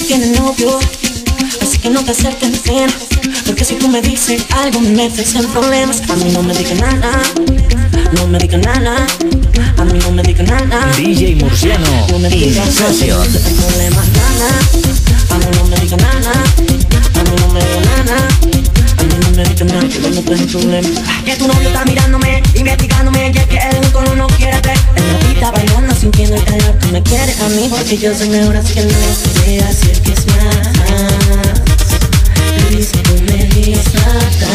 tiene novio, así que no te acerques bien, porque si tú me dices algo me metes en problemas. A mí no me digas nada, no me digas nada, a mí no me digas nada. DJ Murciano, no me digas Incession. problemas, nada, a mí no me digas nada, a mí no me digas nada, a mí no me digas nada, que yo no tengo problema. Que tu novio está mirándome, investigándome, y es que él solo no quiere ver. En la pista bailando, sintiendo el calor que me quiere a mí, porque yo soy mejor así que no voy a decir que es más. Please, tú me distratas.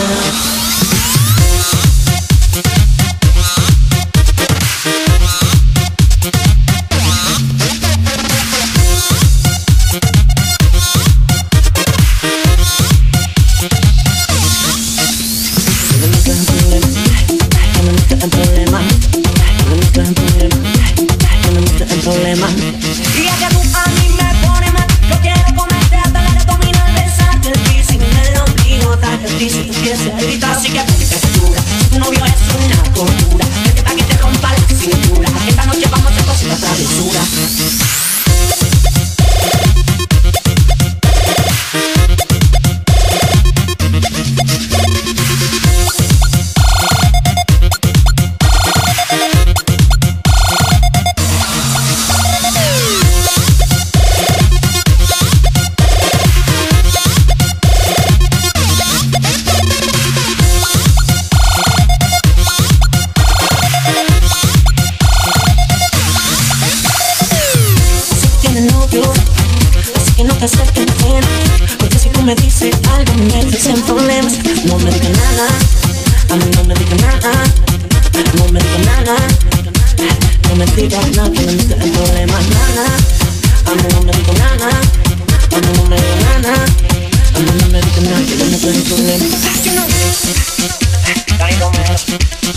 Y es que tú a mí me pones mal. Yo quiero comerte hasta la abdominal, besarte el piercing en el ombligo, darte el piercing, tú quieres evitar. Así que ponte segura, si tu novio es una tortura, vete pa' que te rompa la cintura, que esta noche vamos a hacer cositas travesuras. Así que no te acerques bien, porque si tú me dices algo me metes en problemas. No me digas nada, a mí no me digas nada, no me digas nada, no me digas nada, que me metes en problemas, nada, a mí no me digas nada, a mí no me digas nada, a mí no me digas nada, que me metes en problemas.